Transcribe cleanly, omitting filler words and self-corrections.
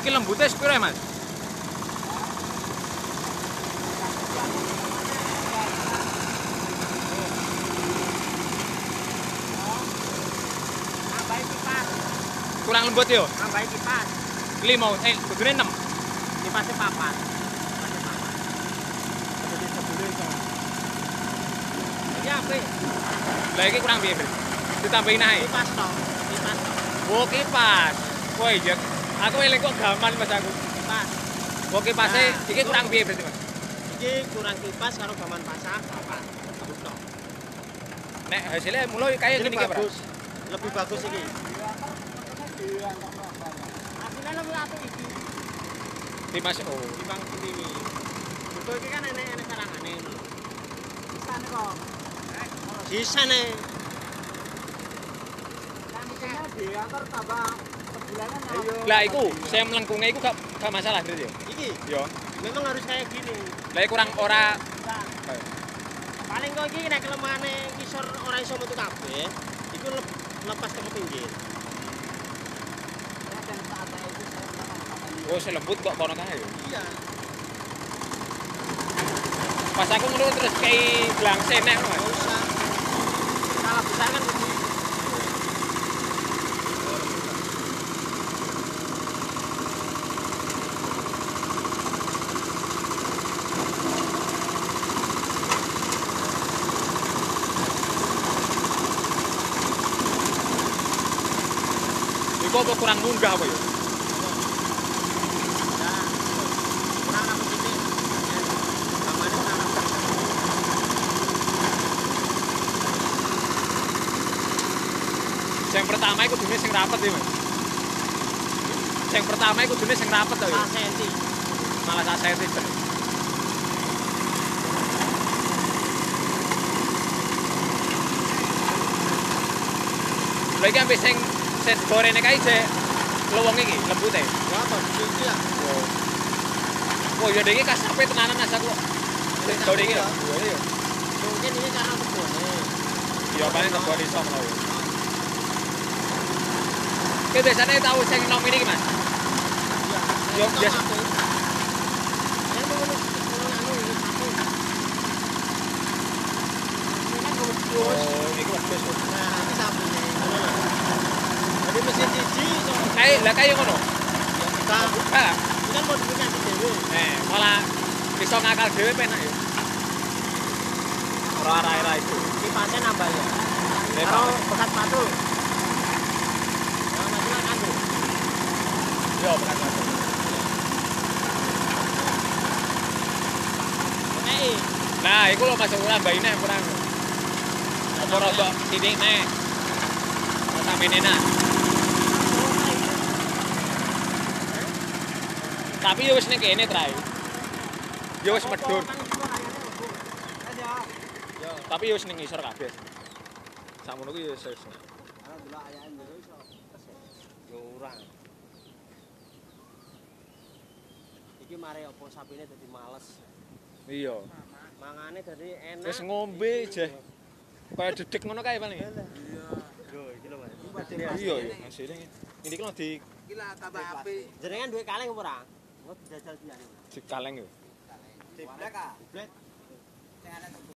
Iki lembute sepiro, Mas? Nambahi kipas. Kurang lembut yo. Nambahi kipas. 5, kudune 6. Kipasnya papat. Iki apa? Lah iki kurang piye, Bro? Ditambahin ae. Kipas toh. Kipas toh. Oh, kipas. Oh iya. Aku eling kok gaman Mas aku. Kipas. Oh, kipase Nah, iki kurang piye berarti, Mas? Iki kurang kipas karo gaman pasang papat. Bagus toh. Nek hasilnya mulai kayak Ini gini ki, Bro. bagus. Lebih bagus iki. Hasilnya lebih apik iki. Dimas oh. Timbang ini. Betul iki kan enek sarangane. Sisane kok. Sisane. Kan diantar tambah sebulanan. Lah iku, saya melengkungnya iku gak masalah berarti ya? Iki Yo. memang harus kayak gini. Lah kurang ora Nah, paling kok iki nek kelemahane ngisor ora iso metu kabeh, iku lepas ke pinggir. oh selembut kok kono kae yo. Iya. Pas aku ngono terus kayak gelang senek Mas. Enggak usah. Salah besar kan begitu. Iku apa kurang munggah apa ya? Nah, kurang apa sini? Gamane kurang apa? Yang pertama iku kudune sing rapet ya, Mas. Yang pertama iku kudune sing rapet to ya. 1 senti. Malah 1 cm. Lha iki ambek sing gorene kae jek lowong iki lembute. Ya apa iki ya? Oh ya iki kasape tenanan asa kok. Sing gede iki ya. Iya. Mungkin ini karena kebone. Ya paling kebon iso ngono. Ki biasane tau sing nom ini iki, Mas. Ya, Yo, biasa. Yang mau anu ini satu. Ini kan gobus. Oh, iki wedhus. Nah, ini sapunya. Jadi mesin siji so. Lah kayak ngono. Ya kita Buka. ini kan modifikasi dhewe. Malah iso ngakal dhewe penak ya. Ora arah-arah itu. Kipasnya nambah ya. Iya, Kalau Pak. bekas batu. Nah, masalah kan tuh. Yo, bekas batu. Oke. Nah, iku lho masuk nambahin kurang. Apa rodok sithik nek. Sampe enak. Tapi yo wis ning kene trae. Yo wis medhur. Tapi yo wis ning ngisor kabeh. Sakmono ku yo wis. Yo ora. Iki mare opo sapine dadi males. Iya. Mangane dadi enak. Wis ngombe jeh. Kaya dedek ngono kae paling. Iya. Yo iki lho, Mas. Iya ya, hasilnya. Ini kan di Gila tambah api. Jenengan duwe kaleng apa ora? Engko dijajal piye? kaleng yo. Diblek ah. Blek. Sing ana